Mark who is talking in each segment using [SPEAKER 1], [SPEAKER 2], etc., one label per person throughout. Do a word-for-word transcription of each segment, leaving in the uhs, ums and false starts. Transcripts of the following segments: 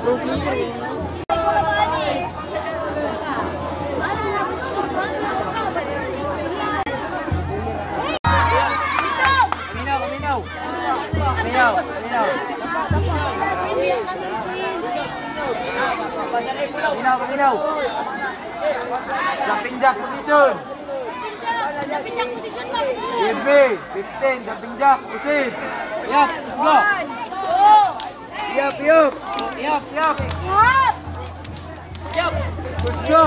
[SPEAKER 1] Pro player eh. Kaminaw, kaminaw. Kaminaw, kaminaw. Kaminaw, kaminaw. Jumping jack position.
[SPEAKER 2] Jumping jack position pa.
[SPEAKER 1] B, fifteen, jumping jack, proceed. Yup, let's go. Yup, yup. Yup, yup.
[SPEAKER 2] Yup.
[SPEAKER 1] Yup. Let's go.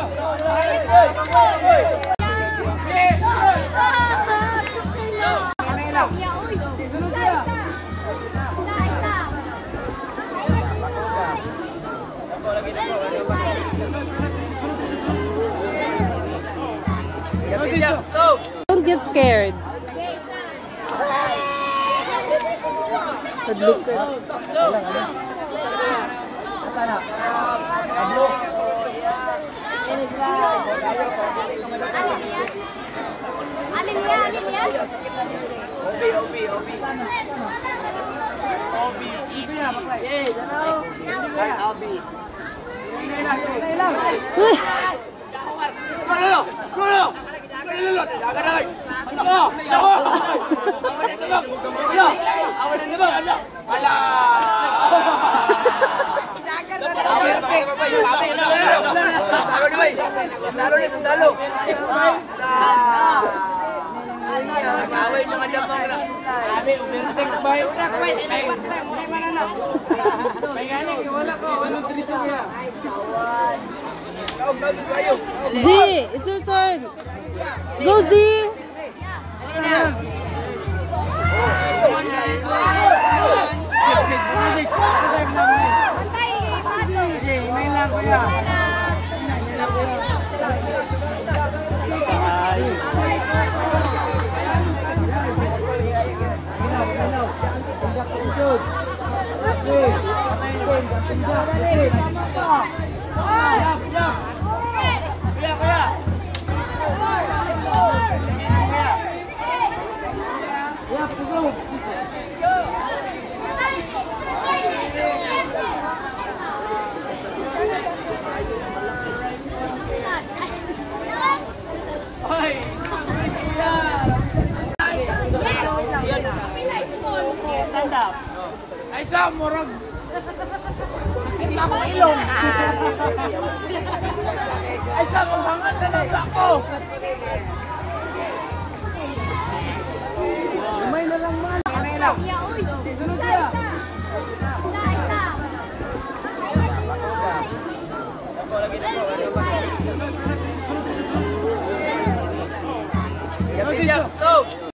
[SPEAKER 3] Don't get scared. Look at
[SPEAKER 2] Alin ya, alin ya?
[SPEAKER 1] Obi, obi, obi. Obi, easy. Eh, jangan. Kan obi. Go, go, go, go. Go, agak dah. Go, go. Awak dah bang. Go. Awak dah bang. Alah. Awak pergi, pergi. Kami nak. Taruh ni, baik. Taruh ni, taruh. Kawin naman dyan bang na. Kami, umirintek bayo. Udah, kawin. May mana na. May galing, wala ko. Walang trito niya.
[SPEAKER 3] Z, it's your turn. Go Z.
[SPEAKER 1] Ay sa morag. Kita mo ilong. Ay sa manghangan na lang sa ako. May na lang man. Ano lang? Sunod siya. Ako lagi na po.